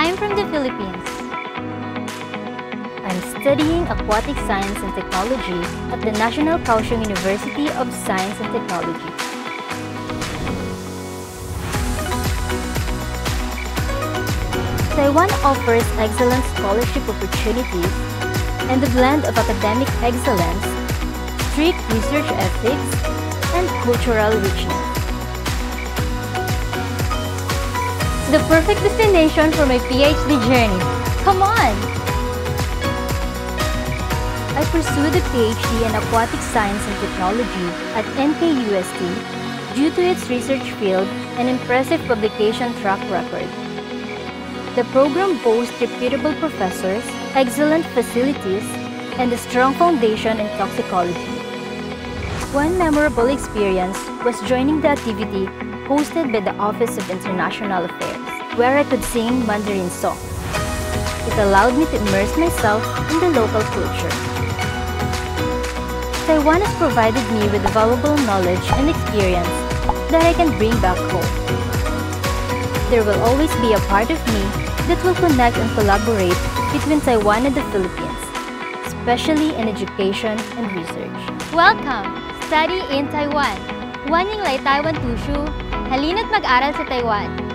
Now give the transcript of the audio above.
I'm from the Philippines. I'm studying Aquatic Science and Technology at the National Kaohsiung University of Science and Technology. Taiwan offers excellent scholarship opportunities and a blend of academic excellence, strict research ethics, and cultural richness. It's the perfect destination for my PhD journey. Come on! I pursued a PhD in Aquatic Science and Technology at NKUST due to its research field and impressive publication track record. The program boasts reputable professors, excellent facilities, and a strong foundation in toxicology. One memorable experience was joining the activity hosted by the Office of International Affairs, where I could sing Mandarin songs. It allowed me to immerse myself in the local culture. Taiwan has provided me with valuable knowledge and experience that I can bring back home. There will always be a part of me that will connect and collaborate between Taiwan and the Philippines, especially in education and research. Welcome! Study in Taiwan! Huwag niyong lai Taiwan tushu, halina't mag-aral sa Taiwan.